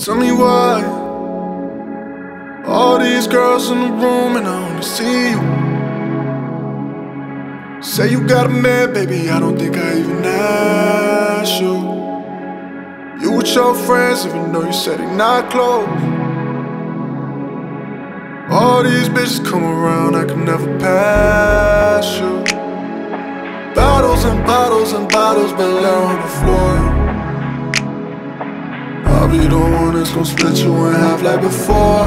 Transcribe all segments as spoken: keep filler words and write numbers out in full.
Tell me why all these girls in the room and I only see you. Say you got a man, baby, I don't think I even asked you. You with your friends, even though you said they not close. All these bitches come around, I can never pass you. Bottles and bottles and bottles, but lay on the floor. I'll be the one that's gon' split you in half like before.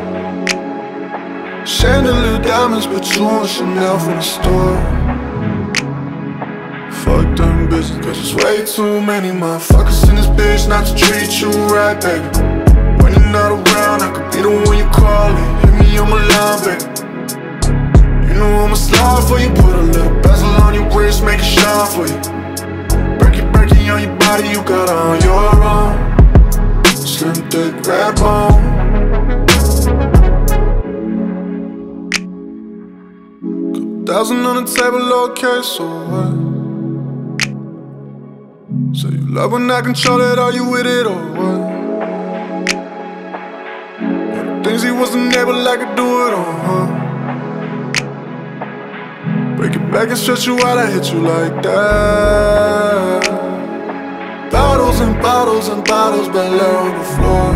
Chandelier diamonds, but you want Chanel from the store. Fuck them bitches, cause there's way too many motherfuckers in this bitch not to treat you right, baby. When you're not around, I could be the one you callin'. Hit me on my line, baby. You know I'ma slide for you, put a little bezel on your wrist, make it shine for you. Break it, break it on your body, you got her on your own. Slim, thick, Redbone. Couple thousand on the table, okay, so what? So you love when I control it, are you with it or what? Yeah, the things he wasn't able, I could do it on, huh? Break it back and stretch you out, I hit you like that. Bottles and bottles and bottles, but lay on the floor.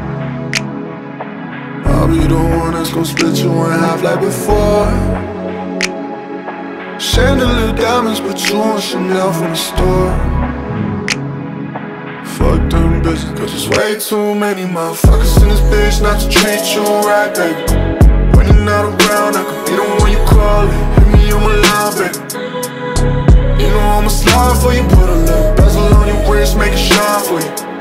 I'll be the one that's gon' split you in half like before. Chandelier diamonds, but you want Chanel from the store. Fuck them bitches, cause there's way too many motherfuckers in this bitch not to treat you right, baby. When you're not around, I could be the one you callin'. Hit me on my line, baby. You know I'ma slide for you, put a little bezel on your wrist, make it shine for you.